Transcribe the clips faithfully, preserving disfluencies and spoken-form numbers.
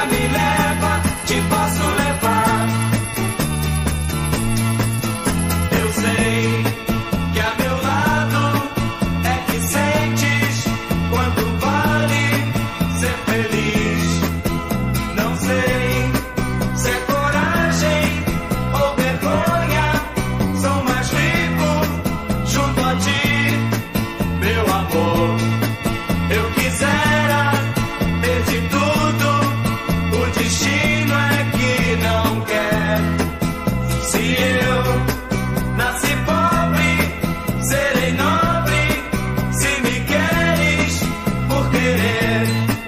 me leva, te posso levar. Eu sei que a meu lado é que sentes quanto vale ser feliz. Não sei se é coragem ou vergonha, sou mais rico junto a ti, meu amor. Eu quisera ter de tudo, o destino é que não quer. Se eu nasci pobre, serei nobre, se me queres por querer.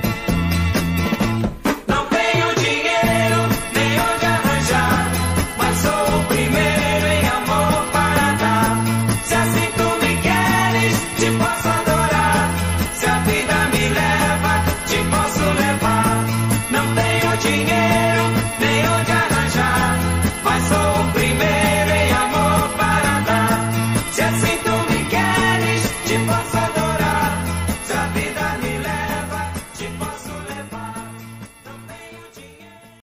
Não tenho dinheiro nem onde arranjar, mas sou o primeiro em amor para dar. Se assim tu me queres, te posso adorar. Se a vida me leva, te posso levar. Não tenho dinheiro nem onde arranjar, mas sou o